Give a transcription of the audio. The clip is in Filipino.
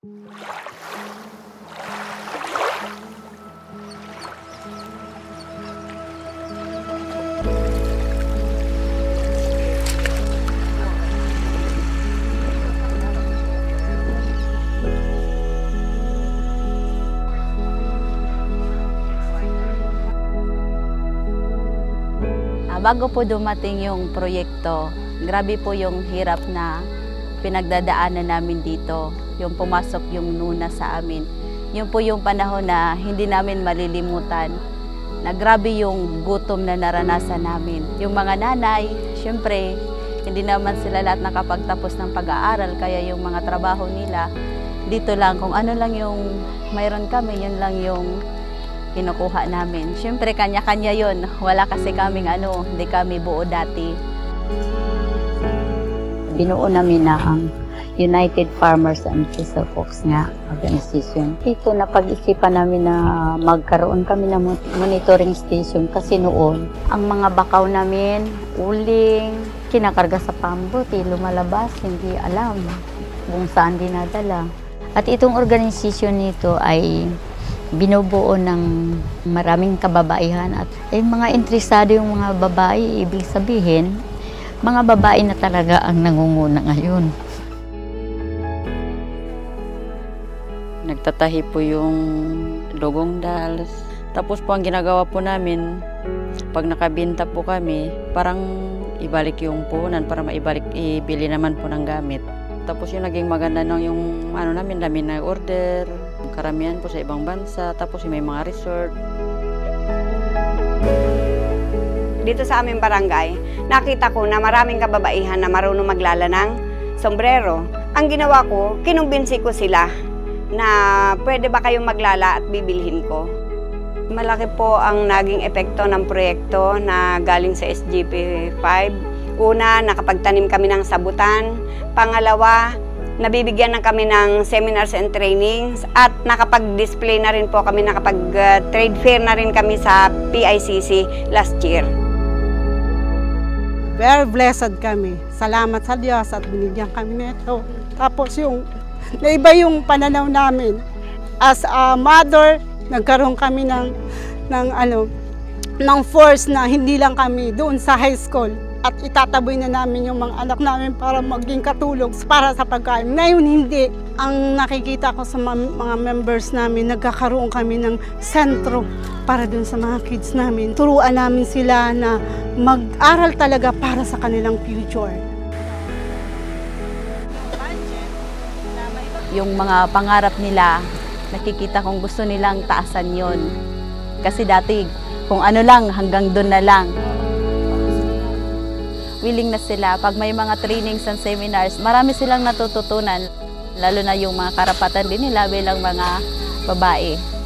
Bago po dumating yung proyekto, grabe po yung hirap na pinagdadaanan namin dito. Yung pumasok yung Nuna sa amin. Yun po yung panahon na hindi namin malilimutan. Na grabe yung gutom na naranasan namin. Yung mga nanay, syempre, hindi naman sila lahat nakapagtapos ng pag-aaral. Kaya yung mga trabaho nila, dito lang, kung ano lang yung mayroon kami, yun lang yung kinukuha namin. Siyempre, kanya-kanya yun. Wala kasi kaming hindi kami buo dati. Binuo namin na ang United Farmers and Fisher Folks nga organization. Ito na pag-isipan namin na magkaroon kami ng monitoring station kasi noon, ang mga bakaw namin, uling, kinakarga sa pambuti, lumalabas, hindi alam kung saan dinadala. At itong organisasyon nito ay binubuo ng maraming kababaihan at mga interesado yung mga babae, ibig sabihin, mga babae na talaga ang nangunguna ngayon. Nagtatahi po yung dugong dals. Tapos po ang ginagawa po namin, pag nakabinta po kami, parang ibalik yung puhunan para ibili naman po ng gamit. Tapos yung naging maganda nung yung namin, dami na order, karamihan po sa ibang bansa, tapos may mga resort. Dito sa aming barangay, nakita ko na maraming kababaihan na marunong maglala ng sombrero. Ang ginawa ko, kinumbinsi ko sila na pwede ba kayong maglala at bibilhin ko. Malaki po ang naging epekto ng proyekto na galing sa SGP 5. Una, nakapagtanim kami ng sabutan. Pangalawa, nabibigyan na kami ng seminars and trainings at nakapag-display na rin po kami, nakapag-trade fair na rin kami sa PICC last year. Very blessed kami. Salamat sa Diyos at binigyan kami nito. Tapos naiba yung pananaw namin. As a mother, nagkaroon kami ng force na hindi lang kami doon sa high school. At itataboy na namin yung mga anak namin para maging katulong para sa pagkain. Ngayon hindi. Ang nakikita ko sa mga members namin, nagkakaroon kami ng sentro para dun sa mga kids namin. Turuan namin sila na mag-aral talaga para sa kanilang future. Yung mga pangarap nila, nakikita kong gusto nilang taasan yon. Kasi dati, kung ano lang, hanggang doon na lang. Willing na sila. Pag may mga trainings and seminars, marami silang natututunan. Lalo na yung mga karapatan din nila bilang mga babae.